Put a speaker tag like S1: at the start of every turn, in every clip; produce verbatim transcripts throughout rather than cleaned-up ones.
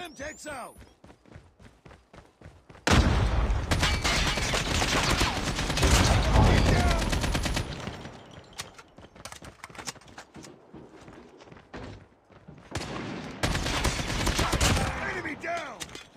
S1: Semtex out! Enemy down!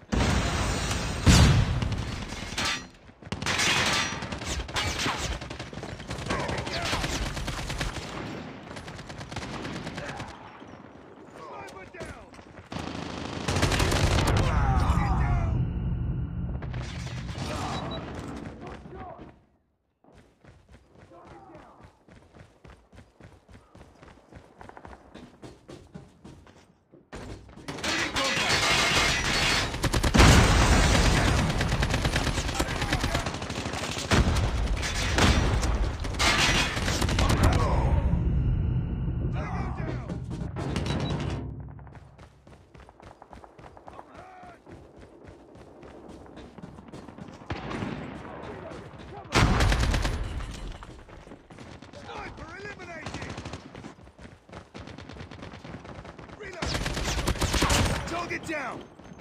S1: Target down!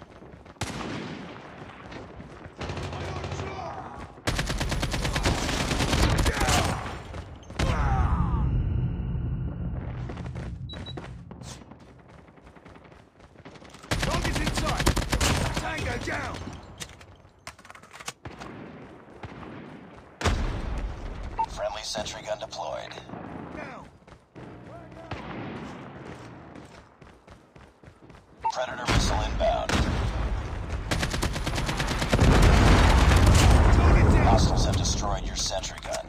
S1: Target's inside! Tango down!
S2: Friendly sentry gun deployed.
S1: Down!
S2: Predator missile inbound. Hostiles have destroyed your sentry gun.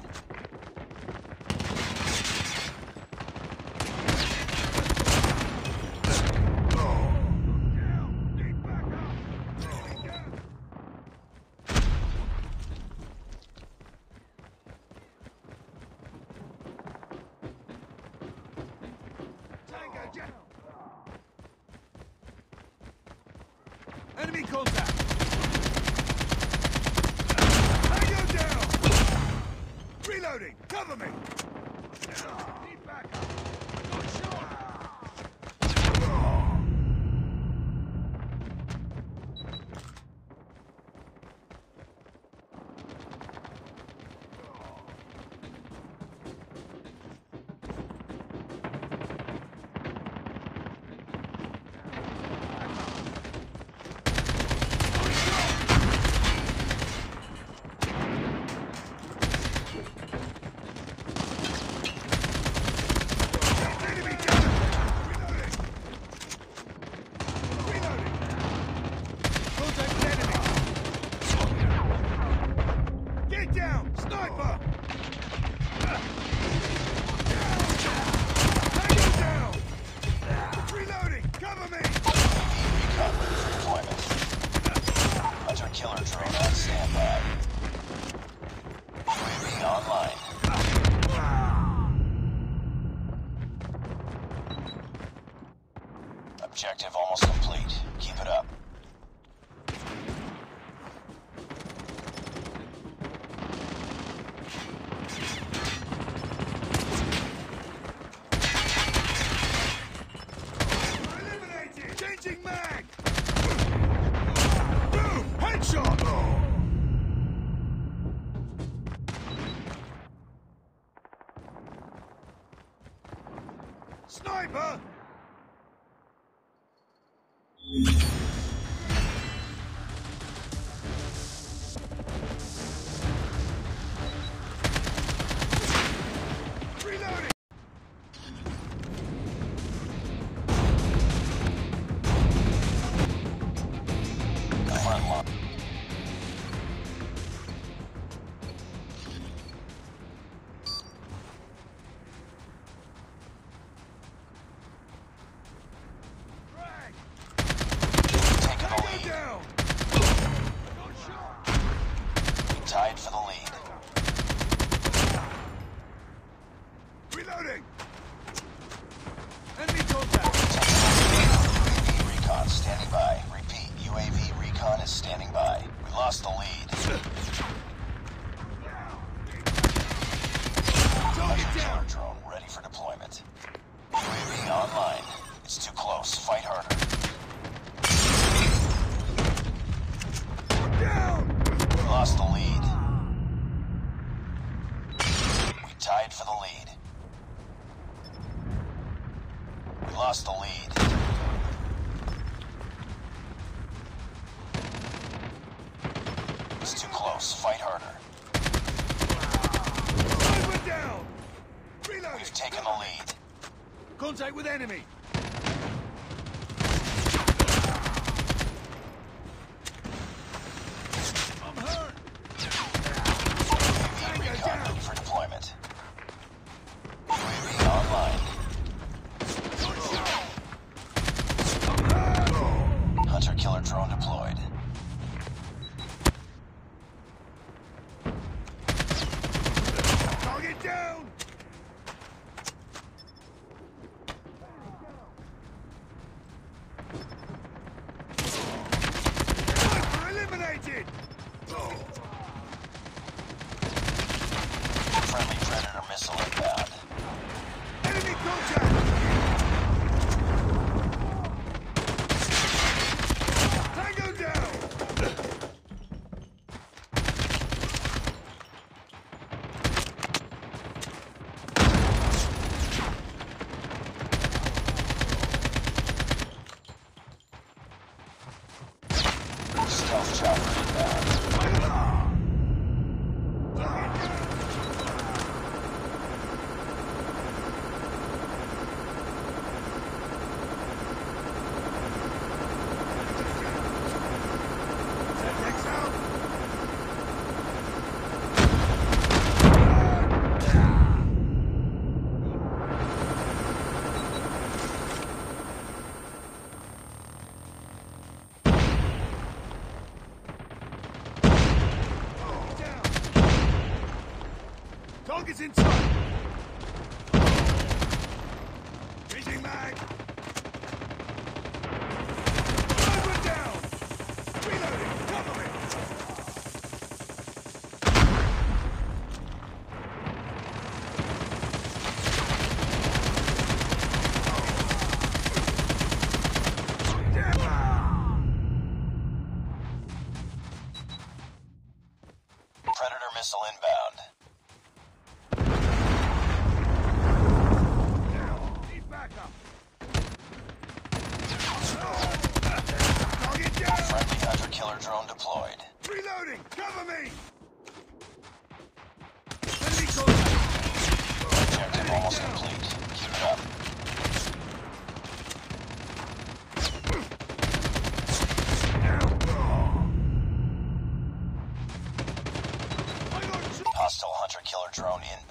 S1: Tango down! Enemy contact! Tango down! Reloading! Cover me! Need backup! Not sure!
S2: Killer drone on standby. U A V online. Objective almost complete. Keep it up.
S1: Eliminated! Changing mag! Boom! Headshot! Sniper! Reloading!
S2: Front line. Taking the lead.
S1: Down!
S2: Tied for the lead.
S1: Reloading! Enemy contact!
S2: U A V recon standing by. Repeat, U A V recon is standing by. We lost the lead.
S1: Target
S2: Killer
S1: down!
S2: drone ready for deployment. U A V online. It's too close. Fight harder. It's too close. Fight harder.
S1: Sniper down! Reloading!
S2: We've taken the lead.
S1: Contact with enemy! I'm hurt!
S2: U A V recon ready for deployment. U A V online. Hunter-killer drone deployed.
S1: Target down! Sniper eliminated!
S2: Friendly Predator missile inbound.
S1: Enemy contact! Tango down!
S2: Stealth chopper inbound.
S1: Target's in sight! Changing mag! Sniper down! Reloading! Cover me!
S2: Predator missile inbound.
S1: Need backup! Target down!
S2: Friendly hunter-killer drone deployed.
S1: Reloading! Cover me! Enemy contact!
S2: Objective almost complete. Keep it up.
S1: I got two!
S2: Hostile hunter-killer drone inbound.